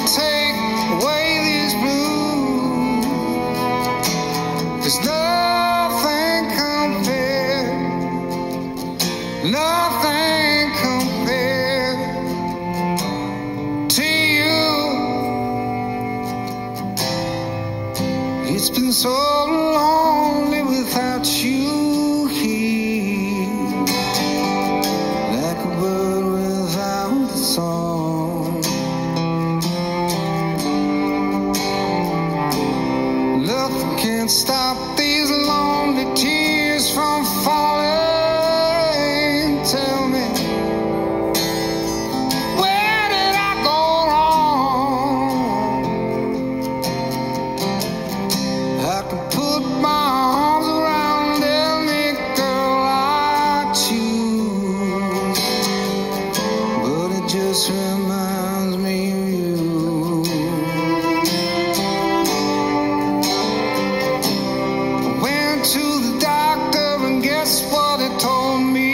take away these blues. There's nothing compared, nothing compared to you. It's been so lonely without you here, like a bird without a song. Nothing can stop these lonely tears from falling. Tell me, where did I go wrong? I could put my arms around any girl I choose, but it just reminds me of you. I went to the doctor and guess what he told me?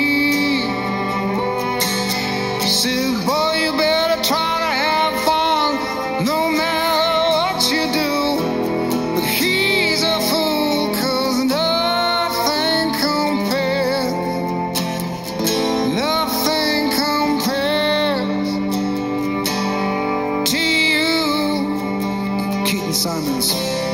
He said, boy, you better try to have fun no matter what you do. But he's a fool, 'cause nothing compares, nothing compares to you. Keaton Simons.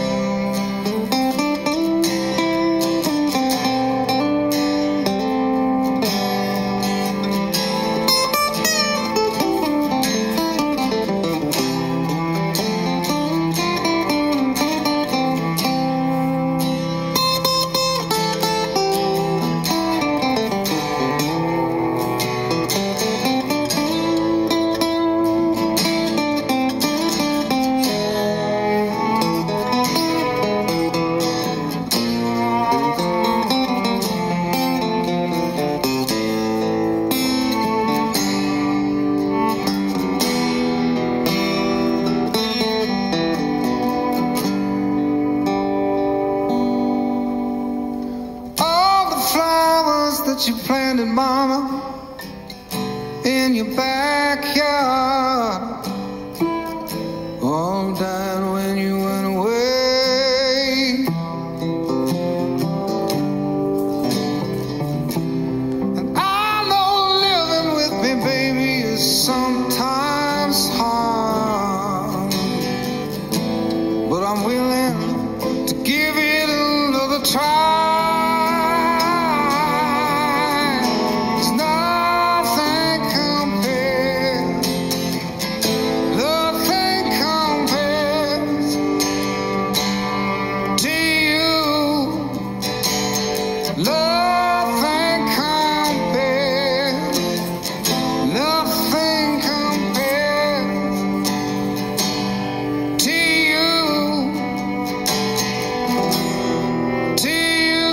That you planted, mama, in your backyard, all died when you went away. And I know living with me, baby, is sometimes hard, but I'm willing to give it another try. Nothing compares, nothing compares to you, to you.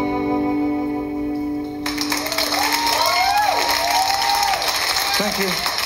Thank you.